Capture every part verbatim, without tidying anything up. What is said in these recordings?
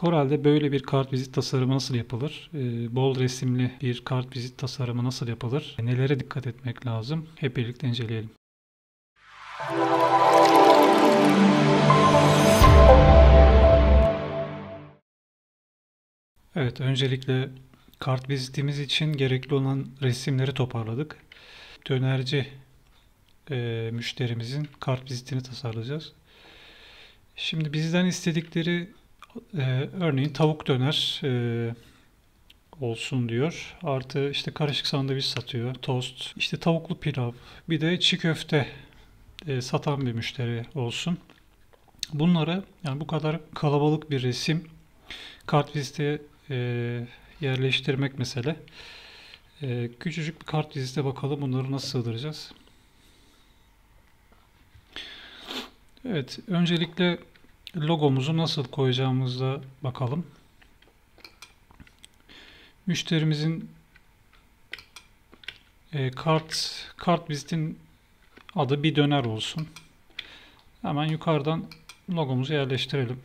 Corel'de böyle bir kartvizit tasarımı nasıl yapılır? Ee, bol resimli bir kartvizit tasarımı nasıl yapılır? Nelere dikkat etmek lazım? Hep birlikte inceleyelim. Evet, öncelikle kartvizitimiz için gerekli olan resimleri toparladık. Dönerci e, müşterimizin kartvizitini tasarlayacağız. Şimdi bizden istedikleri e, örneğin tavuk döner e, olsun diyor. Artı işte karışık sandviç satıyor, tost, işte tavuklu pilav, bir de çiğ köfte e, satan bir müşteri olsun. Bunları yani bu kadar kalabalık bir resim kartvizite e, yerleştirmek mesele. E, küçücük bir kartvizite bakalım bunları nasıl sığdıracağız. Evet, öncelikle logomuzu nasıl koyacağımıza bakalım. Müşterimizin e, kart kartvizitin adı bir döner olsun. Hemen yukarıdan logomuzu yerleştirelim.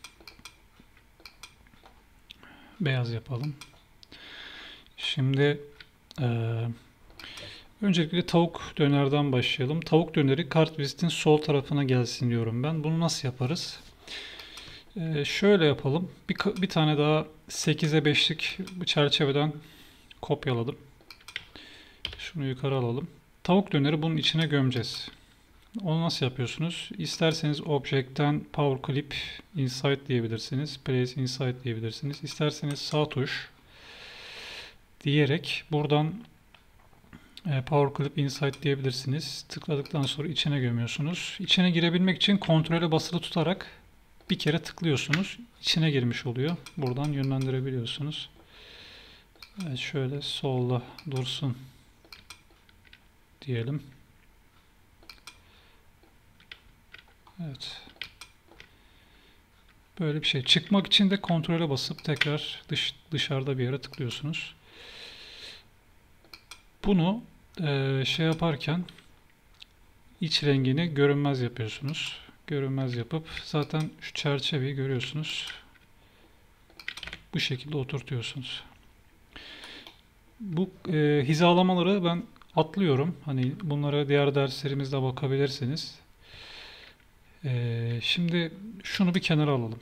Beyaz yapalım. Şimdi e, öncelikle tavuk dönerden başlayalım. Tavuk döneri kartvizitin sol tarafına gelsin diyorum ben. Bunu nasıl yaparız? E, şöyle yapalım. Bir, bir tane daha sekize beşlik bu çerçeveden kopyaladım. Şunu yukarı alalım. Tavuk döneri bunun içine gömeceğiz. Onu nasıl yapıyorsunuz? İsterseniz Object'ten Power Clip Inside diyebilirsiniz. Place Inside diyebilirsiniz. İsterseniz sağ tuş diyerek buradan Power Clip Inside diyebilirsiniz. Tıkladıktan sonra içine gömüyorsunuz. İçine girebilmek için kontrole basılı tutarak bir kere tıklıyorsunuz. İçine girmiş oluyor. Buradan yönlendirebiliyorsunuz. Evet, şöyle solda dursun diyelim. Evet. Böyle bir şey. Çıkmak için de kontrole basıp tekrar dış, dışarıda bir yere tıklıyorsunuz. Bunu e, şey yaparken iç rengini görünmez yapıyorsunuz. Görünmez yapıp zaten şu çerçeveyi görüyorsunuz. Bu şekilde oturtuyorsunuz. Bu e, hizalamaları ben atlıyorum. Hani bunlara diğer derslerimizde bakabilirsiniz. E, şimdi şunu bir kenara alalım.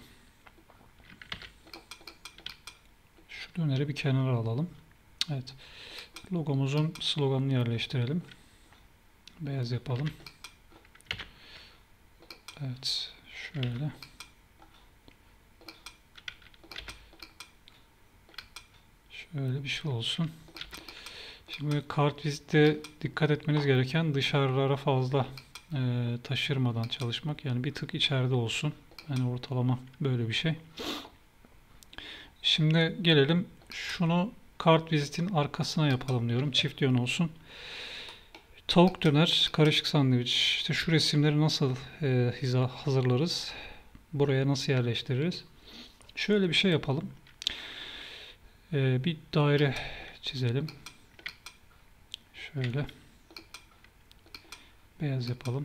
Şu döneri bir kenara alalım. Evet. Logomuzun sloganını yerleştirelim. Beyaz yapalım. Evet. Şöyle. Şöyle bir şey olsun. Şimdi kartvizitte dikkat etmeniz gereken dışarılara fazla e, taşırmadan çalışmak. Yani bir tık içeride olsun. Yani ortalama böyle bir şey. Şimdi gelelim şunu kartvizitin arkasına yapalım diyorum. Çift yön olsun. Tavuk döner, karışık sandviç. İşte şu resimleri nasıl e, hiza hazırlarız? Buraya nasıl yerleştiririz? Şöyle bir şey yapalım. E, bir daire çizelim. Şöyle. Beyaz yapalım.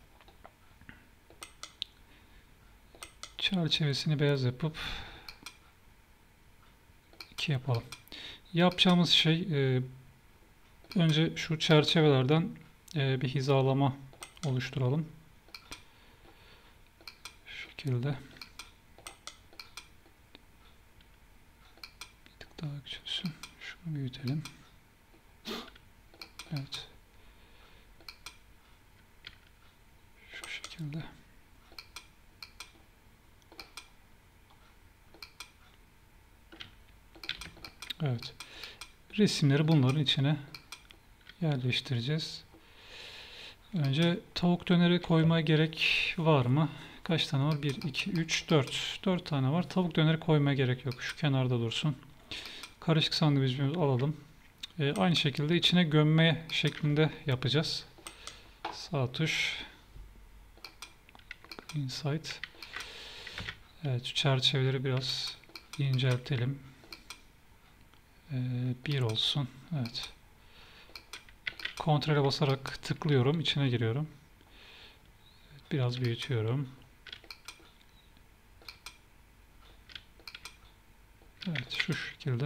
Çerçevesini beyaz yapıp iki yapalım. Yapacağımız şey e, önce şu çerçevelerden e, bir hizalama oluşturalım. Şu şekilde. Bir tık daha küçülsün. Şunu büyütelim. Evet. Şu şekilde. Evet. Resimleri bunların içine yerleştireceğiz. Önce tavuk döneri koymaya gerek var mı? Kaç tane var? bir, iki, üç, dört. dört tane var. Tavuk döneri koymaya gerek yok. Şu kenarda dursun. Karışık sandviçimizi alalım. Ee, aynı şekilde içine gömme şeklinde yapacağız. Sağ tuş. Inside. Evet, şu çerçeveleri biraz inceltelim. Ee, bir olsun. Evet. Kontrole basarak tıklıyorum. İçine giriyorum. Biraz büyütüyorum. Evet, şu şekilde.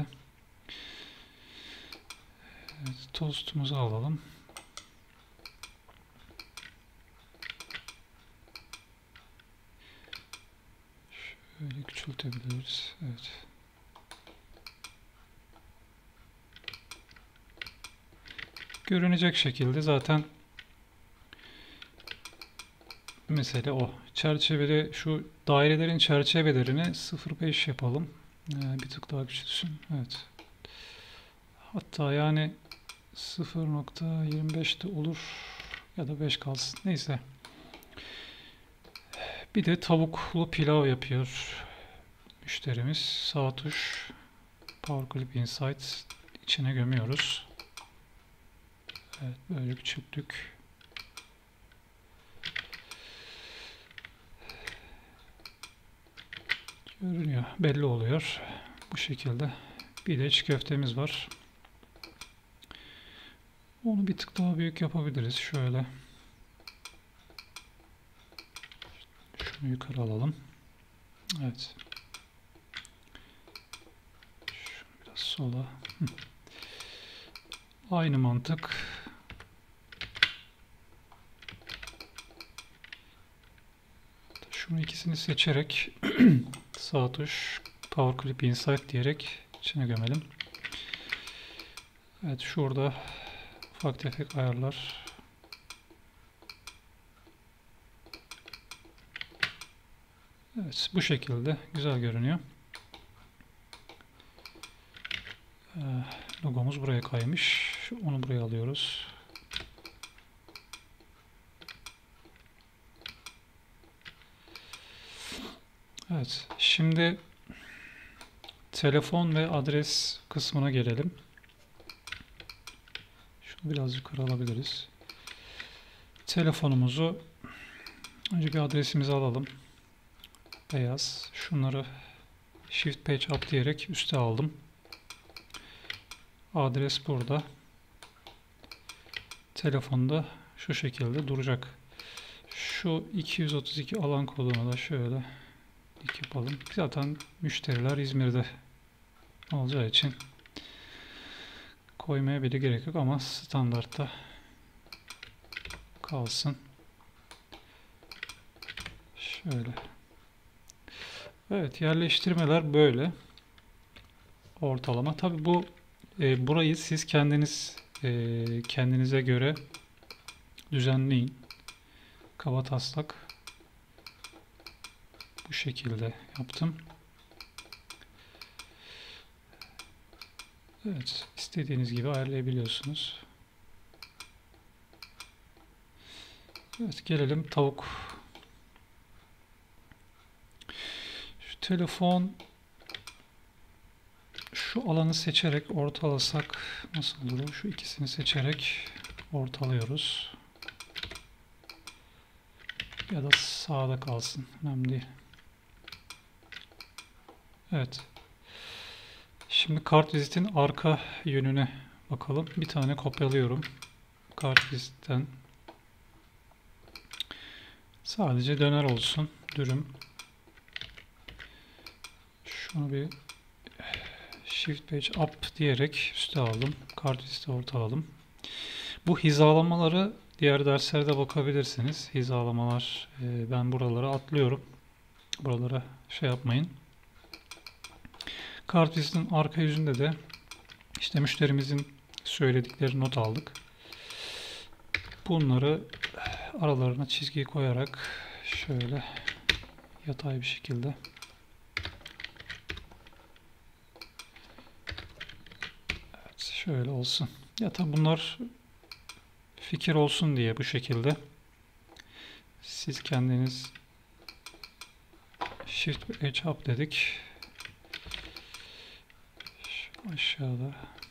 Evet, tostumuzu alalım. Şöyle küçültebiliriz. Evet. Görünecek şekilde zaten mesele o. Çerçevede şu dairelerin çerçevelerini sıfır nokta beş yapalım. Ee, bir tık daha küçülsün. Evet. Hatta yani sıfır nokta yirmi beş de olur. Ya da beş kalsın. Neyse. Bir de tavuklu pilav yapıyor müşterimiz. Sağ tuş Power Clip Insight içine gömüyoruz. Evet, böyle küçülttük. Görünüyor. Belli oluyor. Bu şekilde. Bir de çiğ köftemiz var. Onu bir tık daha büyük yapabiliriz. Şöyle. Şunu yukarı alalım. Evet. Şunu biraz sola. Hı. Aynı mantık. Şunu ikisini seçerek sağ tuş Power Clip Insight diyerek içine gömelim. Evet, şurada ufak tefek ayarlar. Evet, bu şekilde güzel görünüyor. Ee, logomuz buraya kaymış. Onu buraya alıyoruz. Evet, şimdi telefon ve adres kısmına gelelim. Şunu biraz yukarı alabiliriz. Telefonumuzu önce bir adresimizi alalım. Beyaz. Şunları Shift Page Up diyerek üste aldım. Adres burada. Telefonda şu şekilde duracak. Şu iki yüz otuz iki alan kodunu da şöyle dik yapalım. Zaten müşteriler İzmir'de olacağı için koymaya bile gerek yok ama standartta kalsın. Şöyle. Evet, yerleştirmeler böyle. Ortalama. Tabi bu e, burayı siz kendiniz e, kendinize göre düzenleyin. Kabataslak bu şekilde yaptım. Evet, istediğiniz gibi ayarlayabiliyorsunuz. Evet, gelelim tavuk. Şu telefon şu alanı seçerek ortalasak nasıl olur? Şu ikisini seçerek ortalıyoruz. Ya da sağda kalsın. Önemli değil. Evet. Şimdi kartvizitin arka yönüne bakalım. Bir tane kopyalıyorum. Kartvizitten. Sadece döner olsun. Dürüm. Şunu bir Shift Page Up diyerek üste aldım. Kartviziti ortaladım. Bu hizalamaları diğer derslerde bakabilirsiniz. Hizalamalar e, ben buralara atlıyorum. Buralara şey yapmayın. Kartvizitin arka yüzünde de işte müşterimizin söyledikleri not aldık. Bunları aralarına çizgi koyarak şöyle yatay bir şekilde evet, şöyle olsun. Ya tabi bunlar fikir olsun diye bu şekilde siz kendiniz Shift Edge Up dedik. Şu aşağıda.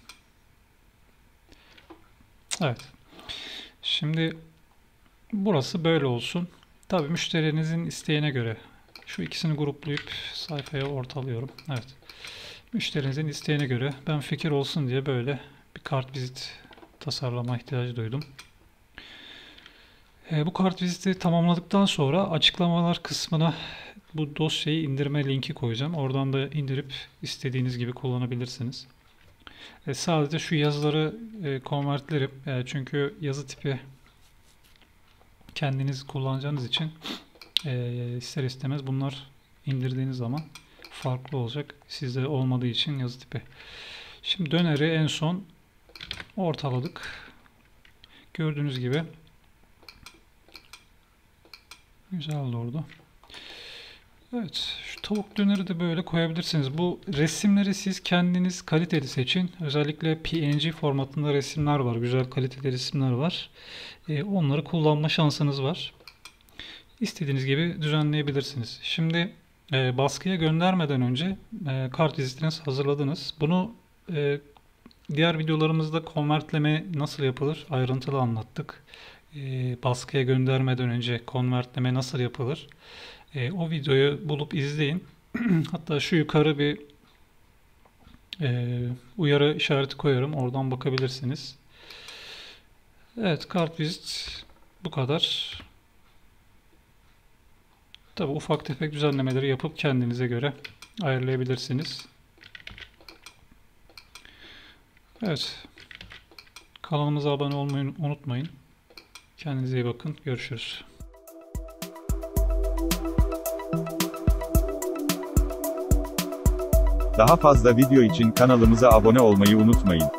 Evet. Şimdi burası böyle olsun. Tabii müşterinizin isteğine göre şu ikisini gruplayıp sayfaya ortalıyorum. Evet. Müşterinizin isteğine göre ben fikir olsun diye böyle bir kartvizit tasarlama ihtiyacı duydum. E, bu kartviziti tamamladıktan sonra açıklamalar kısmına bu dosyayı indirme linki koyacağım. Oradan da indirip istediğiniz gibi kullanabilirsiniz. E, sadece şu yazıları e, konvertlerim. E, çünkü yazı tipi kendiniz kullanacağınız için e, ister istemez bunlar indirdiğiniz zaman farklı olacak. Sizde olmadığı için yazı tipi. Şimdi döneri en son ortaladık. Gördüğünüz gibi güzel oldu. Evet, şu tavuk döneri de böyle koyabilirsiniz. Bu resimleri siz kendiniz kaliteli seçin. Özellikle P N G formatında resimler var. Güzel kaliteli resimler var. Ee, onları kullanma şansınız var. İstediğiniz gibi düzenleyebilirsiniz. Şimdi e, baskıya göndermeden önce e, kart vizitinizi hazırladınız. Bunu e, diğer videolarımızda konvertleme nasıl yapılır ayrıntılı anlattık. E, baskıya göndermeden önce konvertleme nasıl yapılır? E, o videoyu bulup izleyin. Hatta şu yukarı bir e, uyarı işareti koyarım. Oradan bakabilirsiniz. Evet, kartvizit bu kadar. Tabi ufak tefek düzenlemeleri yapıp kendinize göre ayarlayabilirsiniz. Evet. Kanalımıza abone olmayı unutmayın. Kendinize iyi bakın. Görüşürüz. Daha fazla video için kanalımıza abone olmayı unutmayın.